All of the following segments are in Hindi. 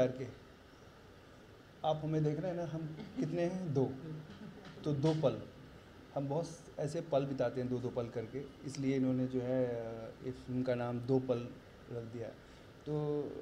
प्यार के। आप हमें देख रहे हैं ना, हम कितने हैं? 2। तो 2 पल, हम बहुत ऐसे पल बिताते हैं 2-2 पल करके, इसलिए इन्होंने जो है इस फिल्म का नाम 2 पल रख दिया। तो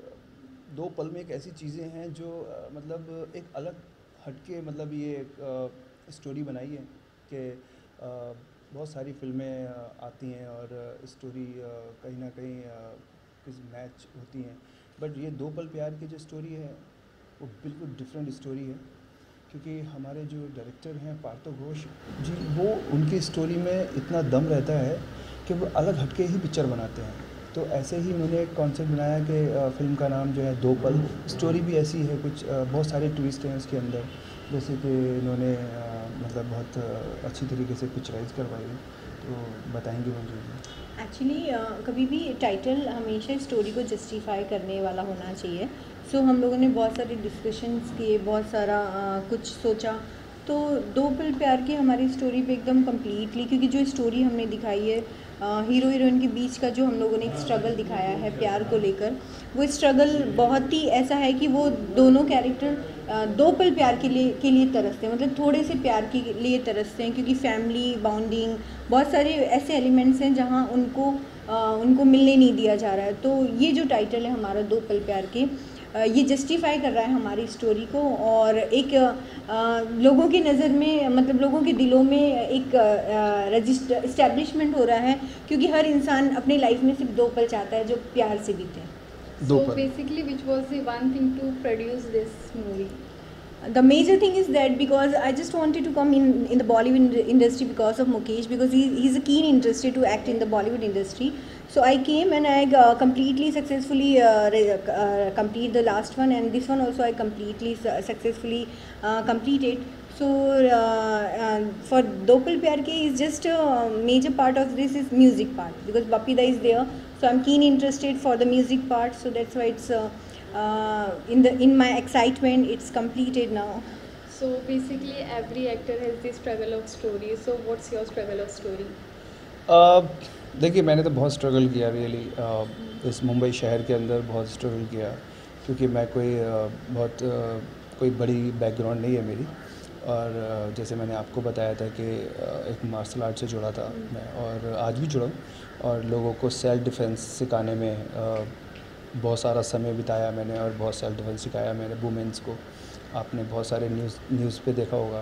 2 पल में एक ऐसी चीज़ें हैं जो मतलब एक अलग हटके, मतलब ये एक स्टोरी बनाई है कि बहुत सारी फ़िल्में आती हैं और स्टोरी कहीं ना कहीं किसी मैच होती हैं, बट ये 2 पल प्यार की जो स्टोरी है वो बिल्कुल डिफरेंट स्टोरी है, क्योंकि हमारे जो डायरेक्टर हैं पार्थो घोष जी, वो उनकी स्टोरी में इतना दम रहता है कि वो अलग हटके ही पिक्चर बनाते हैं। तो ऐसे ही मैंने एक कॉन्सेप्ट बनाया कि फ़िल्म का नाम जो है 2 पल, स्टोरी भी ऐसी है, कुछ बहुत सारे ट्विस्ट हैं उसके अंदर, जैसे कि इन्होंने मतलब बहुत अच्छी तरीके से पिक्चराइज करवाई है। तो बताएंगे मंजू जी। एक्चुअली कभी भी टाइटल हमेशा स्टोरी को जस्टिफाई करने वाला होना चाहिए। सो हम लोगों ने बहुत सारे डिस्कशंस किए, बहुत सारा कुछ सोचा। तो 2 पल प्यार की हमारी स्टोरी पे एकदम कम्प्लीटली, क्योंकि जो स्टोरी हमने दिखाई है हीरो हीरोइन के बीच का जो हम लोगों ने एक स्ट्रगल दिखाया है प्यार को लेकर, वो स्ट्रगल बहुत ही ऐसा है कि वो दोनों कैरेक्टर 2 पल प्यार के लिए तरसते हैं, मतलब थोड़े से प्यार के लिए तरसते हैं, क्योंकि फैमिली बॉन्डिंग बहुत सारे ऐसे एलिमेंट्स हैं जहाँ उनको मिलने नहीं दिया जा रहा है। तो ये जो टाइटल है हमारा 2 पल प्यार के, ये जस्टिफाई कर रहा है हमारी स्टोरी को, और एक लोगों की नज़र में, मतलब लोगों के दिलों में एक रजिस्टर इस्टेब्लिशमेंट हो रहा है, क्योंकि हर इंसान अपनी लाइफ में सिर्फ 2 पल चाहता है जो प्यार से बीते। So basically, which was the one thing to produce this movie? The major thing is that because I just wanted to come in the Bollywood industry because of Mukesh, because he's a keen interested to act in the Bollywood industry. So I came and I completely successfully complete the last one, and this one also I completely successfully completed. So for Do Pal Pyar Ke is just a major part of this is music part, because Bappi Da is there. So I'm keen interested for the music part. So that's why it's in my excitement it's completed now. So basically, every actor has the struggle of story. So what's your struggle of story? देखिए, मैंने तो बहुत स्ट्रगल किया रियली, इस मुंबई शहर के अंदर बहुत स्ट्रगल किया, क्योंकि मैं कोई बहुत कोई बड़ी बैकग्राउंड नहीं है मेरी, और जैसे मैंने आपको बताया था कि एक मार्शल आर्ट से जुड़ा था मैं, और आज भी जुड़ा हूँ, और लोगों को सेल्फ डिफेंस सिखाने में बहुत सारा समय बिताया मैंने, और बहुत सेल्फ डिफेंस सिखाया मैंने वुमेंस को। आपने बहुत सारे न्यूज़ पे देखा होगा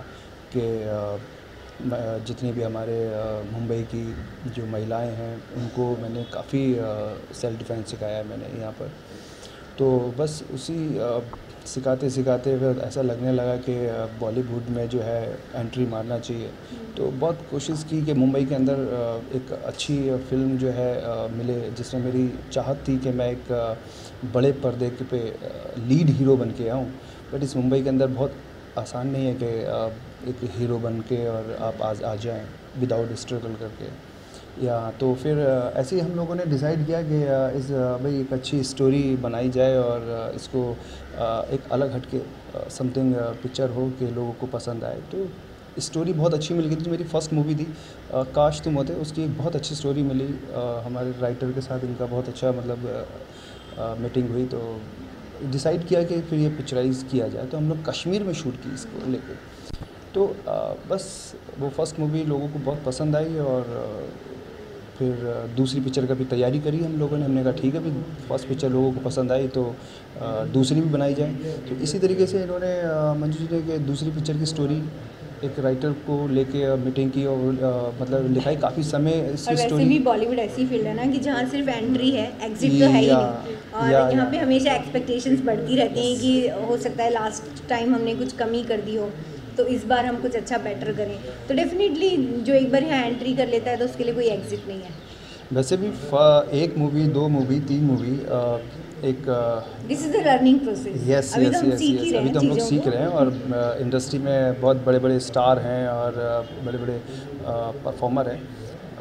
कि जितनी भी हमारे मुंबई की जो महिलाएं हैं उनको मैंने काफ़ी सेल्फ डिफेंस सिखाया है मैंने यहाँ पर। तो बस उसी सिखाते सिखाते फिर ऐसा लगने लगा कि बॉलीवुड में जो है एंट्री मारना चाहिए। तो बहुत कोशिश की कि मुंबई के अंदर एक अच्छी फिल्म जो है मिले, जिसमें मेरी चाहत थी कि मैं एक बड़े पर्दे पे लीड हीरो बन के आऊँ। बट इस मुंबई के अंदर बहुत आसान नहीं है कि एक हीरो बन के और आप आ जाएँ विदाउट स्ट्रगल करके। या तो फिर ऐसे ही हम लोगों ने डिसाइड किया कि भाई एक अच्छी स्टोरी बनाई जाए, और इसको एक अलग हटके समथिंग पिक्चर हो कि लोगों को पसंद आए। तो स्टोरी बहुत अच्छी मिल गई थी। मेरी फर्स्ट मूवी थी काश तुम होते, उसकी एक बहुत अच्छी स्टोरी मिली। हमारे राइटर के साथ इनका बहुत अच्छा मतलब मीटिंग हुई, तो डिसाइड किया कि फिर ये पिक्चराइज़ किया जाए। तो हम लोग कश्मीर में शूट की इसको लेके। तो बस वो फर्स्ट मूवी लोगों को बहुत पसंद आई, और फिर दूसरी पिक्चर का भी तैयारी करी हम लोगों ने। हमने कहा ठीक है भी, फर्स्ट पिक्चर लोगों को पसंद आई तो दूसरी भी बनाई जाए। तो इसी तरीके से इन्होंने मंजू जी ने कि दूसरी पिक्चर की स्टोरी एक राइटर को लेके मीटिंग की, और मतलब लिखाई काफ़ी समय इसकी और स्टोरी। वैसे भी बॉलीवुड ऐसी फील्ड है ना कि जहाँ सिर्फ एंट्री है, एग्जिट तो है ही नहीं, और यहाँ पे हमेशा एक्सपेक्टेशंस बढ़ती रहती हैं कि हो सकता है लास्ट टाइम हमने कुछ कमी कर दी हो, तो इस बार हम कुछ अच्छा बेटर करें। तो डेफिनेटली जो एक बार यहाँ एंट्री कर लेता है तो उसके लिए कोई एग्जिट नहीं है। वैसे भी 1 मूवी 2 मूवी 3 मूवी एक this is the learning process. Yes अभी यस तो हम यस सीख ही यस रहे अभी हैं तो हम लोग चीज़ों सीख को। रहे हैं, और इंडस्ट्री में बहुत बड़े बड़े स्टार हैं और बड़े बड़े परफॉर्मर हैं,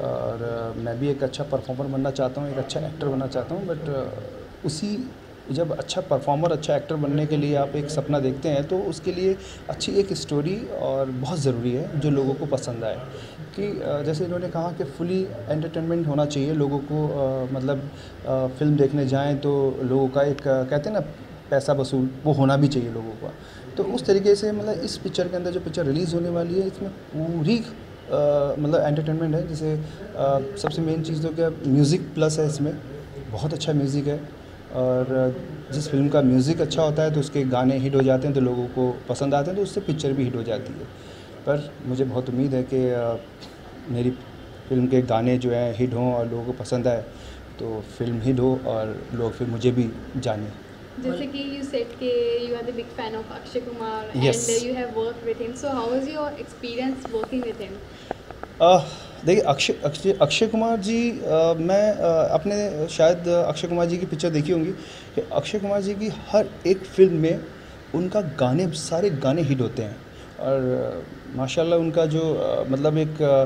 और मैं भी एक अच्छा परफॉर्मर बनना चाहता हूँ, एक अच्छा एक्टर बनना चाहता हूँ। बट उसी जब अच्छा परफॉर्मर अच्छा एक्टर बनने के लिए आप एक सपना देखते हैं, तो उसके लिए अच्छी एक स्टोरी और बहुत ज़रूरी है जो लोगों को पसंद आए। कि जैसे इन्होंने कहा कि फुली एंटरटेनमेंट होना चाहिए लोगों को, मतलब फ़िल्म देखने जाएं तो लोगों का एक कहते हैं ना पैसा वसूल वो होना भी चाहिए लोगों का। तो उस तरीके से मतलब इस पिक्चर के अंदर जो पिक्चर रिलीज़ होने वाली है इसमें पूरी मतलब एंटरटेनमेंट है। जैसे सबसे मेन चीज़ तो क्या म्यूज़िक प्लस है इसमें, बहुत अच्छा म्यूज़िक है। और जिस फिल्म का म्यूज़िक अच्छा होता है तो उसके गाने हिट हो जाते हैं, तो लोगों को पसंद आते हैं, तो उससे पिक्चर भी हिट हो जाती है। पर मुझे बहुत उम्मीद है कि मेरी फिल्म के गाने जो हैं हिट हों और लोगों को पसंद आए, तो फिल्म हिट हो और लोग फिर मुझे भी जानें। जैसे कि you said कि you are the big fan of Akshay Kumar Yes. and you have worked with him. So how was your experience working with him? देखिए अक्षय कुमार जी, मैं अपने शायद अक्षय कुमार जी की पिक्चर देखी होंगी कि अक्षय कुमार जी की हर एक फिल्म में उनका गाने सारे गाने हिट होते हैं। और माशाल्लाह उनका जो मतलब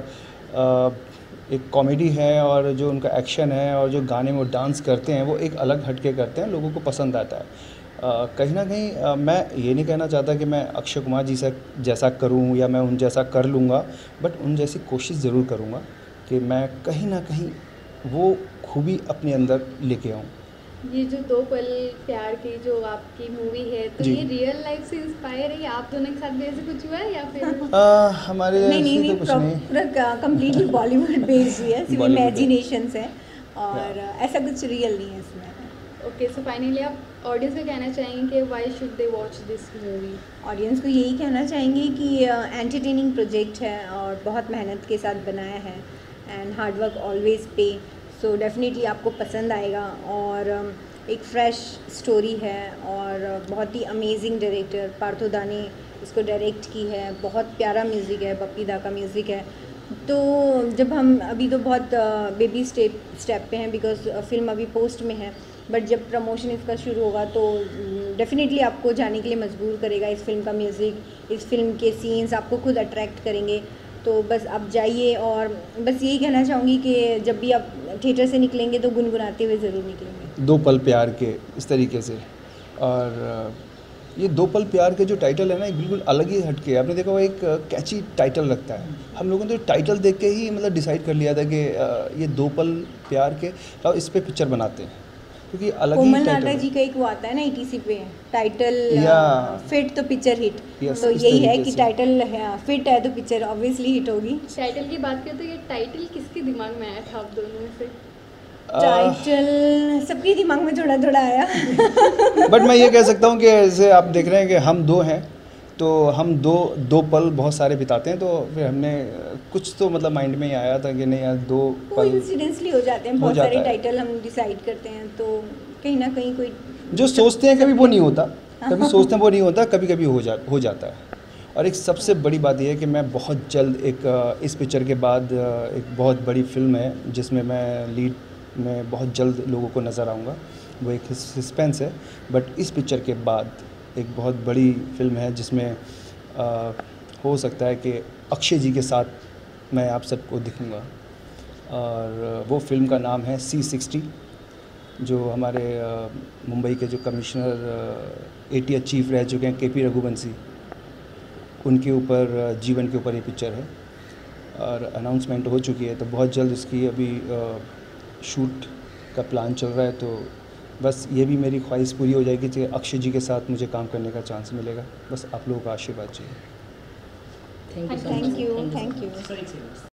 एक कॉमेडी है और जो उनका एक्शन है और जो गाने में वो डांस करते हैं वो एक अलग हटके करते हैं, लोगों को पसंद आता है। कहीं ना कहीं मैं ये नहीं कहना चाहता कि मैं अक्षय कुमार जी से जैसा करूं या मैं उन जैसा कर लूँगा, बट उन जैसी कोशिश ज़रूर करूँगा कि मैं कहीं ना कहीं वो खूबी अपने अंदर लेके आऊँ। ये जो दो पल प्यार की जो आपकी मूवी है, तो जी। ये रियल लाइफ से इंस्पायर है या आप दोनों के साथ भी ऐसे कुछ हुआ है या फिर हमारे नहीं ऐसी तो कुछ नहीं। पूरा कम्प्लीटली बॉलीवुड बेस्ड ही है, सिर्फ Bollywood इमेजिनेशंस है और ऐसा कुछ रियल नहीं है इसमें। ओके, सो फाइनली आप ऑडियंस को कहना चाहेंगे कि why should they watch this movie? Audience को यही कहना चाहेंगे कि एंटरटेनिंग प्रोजेक्ट है और बहुत मेहनत के साथ बनाया है एंड हार्ड वर्क ऑलवेज पे, सो डेफिनेटली आपको पसंद आएगा। और एक फ्रेश स्टोरी है और बहुत ही अमेजिंग डायरेक्टर पार्थो दा ने इसको डायरेक्ट की है। बहुत प्यारा म्यूज़िक है, बप्पी दा का म्यूज़िक है। तो जब हम अभी तो बहुत बेबी स्टेप पे हैं बिकॉज फिल्म अभी पोस्ट में है, बट जब प्रमोशन इसका शुरू होगा तो डेफिनेटली आपको जाने के लिए मजबूर करेगा। इस फिल्म का म्यूज़िक, इस फिल्म के सीन्स आपको खुद अट्रैक्ट करेंगे। तो बस आप जाइए और बस यही कहना चाहूँगी कि जब भी आप थिएटर से निकलेंगे तो गुनगुनाते हुए ज़रूर निकलेंगे। दो पल प्यार के इस तरीके से। और ये दो पल प्यार के जो टाइटल है ना, एक बिल्कुल अलग ही हटके है। आपने देखा वो एक कैची टाइटल लगता है। हम लोगों ने तो टाइटल देख के ही मतलब डिसाइड कर लिया था कि ये दो पल प्यार के, अब इस पे पिक्चर बनाते हैं क्योंकि अलग ही कोमल टाइटल नाडा है। जी का एक वो आता है ना ETC पे टाइटल या फिट तो पिक्चर हिट। Yes, तो इस यही है तरीके कि से। टाइटल फिट है तो पिक्चर ऑब्वियसली हिट होगी। टाइटल की बात करें तो ये टाइटल किसके दिमाग में आया था आप दोनों में से? टाइटल सबके दिमाग में थोड़ा थोड़ा आया। बट मैं ये कह सकता हूँ कि जैसे आप देख रहे हैं कि हम दो हैं, तो हम दो पल बहुत सारे बिताते हैं, तो फिर हमने कुछ तो मतलब माइंड में ही आया था कि नहीं यार दो वो पल इंसिडेंसली हो जाते हैं, हो बहुत जाता सारे है। टाइटल हम डिसाइड करते हैं तो कहीं ना कहीं कोई जो सोचते हैं कभी वो नहीं होता, कभी सोचते हैं वो नहीं होता, कभी कभी हो जाता है। और एक सबसे बड़ी बात यह है कि मैं बहुत जल्द इस पिक्चर के बाद एक बहुत बड़ी फिल्म है जिसमें मैं लीड में बहुत जल्द लोगों को नज़र आऊँगा। वो एक सस्पेंस है, बट इस पिक्चर के बाद एक बहुत बड़ी फिल्म है जिसमें हो सकता है कि अक्षय जी के साथ मैं आप सबको दिखूँगा। और वो फिल्म का नाम है C60, जो हमारे मुंबई के जो कमिश्नर ATH चीफ रह चुके हैं KP रघुवंशी, उनके ऊपर जीवन के ऊपर ये पिक्चर है और अनाउंसमेंट हो चुकी है। तो बहुत जल्द उसकी अभी शूट का प्लान चल रहा है। तो बस ये भी मेरी ख्वाहिश पूरी हो जाएगी कि अक्षय जी के साथ मुझे काम करने का चांस मिलेगा। बस आप लोगों का आशीर्वाद चाहिए। Thank you.